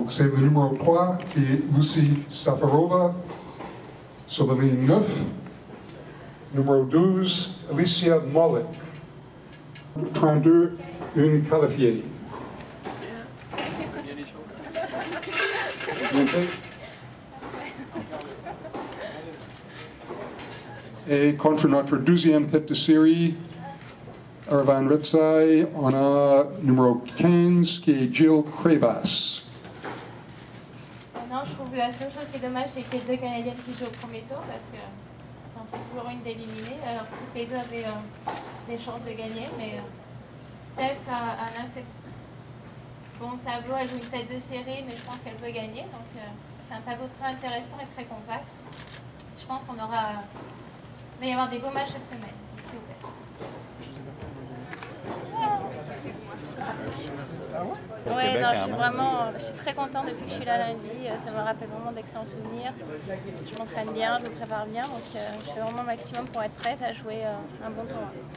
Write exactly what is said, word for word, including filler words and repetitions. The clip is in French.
Donc c'est le numéro trois qui est Lucie Safarova sur la ligne neuf. Numéro douze, Alicia Mollet. trente-deux, une qualifiée. Et contre notre deuxième tête de série, Ervan Retsai, on a numéro quinze qui est Jill Krabas. Non, je trouve que la seule chose qui est dommage, c'est que les deux Canadiennes qui jouent au premier tour, parce que ça en fait toujours une d'éliminée, alors que toutes les deux avaient euh, des chances de gagner. Mais euh, Steph a, a un assez bon tableau, elle joue une tête de série, mais je pense qu'elle peut gagner. Donc euh, c'est un tableau très intéressant et très compact. Je pense qu'on aura... Il va y avoir des beaux matchs cette semaine, ici au P E T S. Oui, non, je suis vraiment, je suis très contente depuis que je suis là lundi. Ça me rappelle vraiment d'excellents souvenirs. Je m'entraîne bien, je me prépare bien, donc euh, je fais vraiment le maximum pour être prête à jouer euh, un bon tournoi.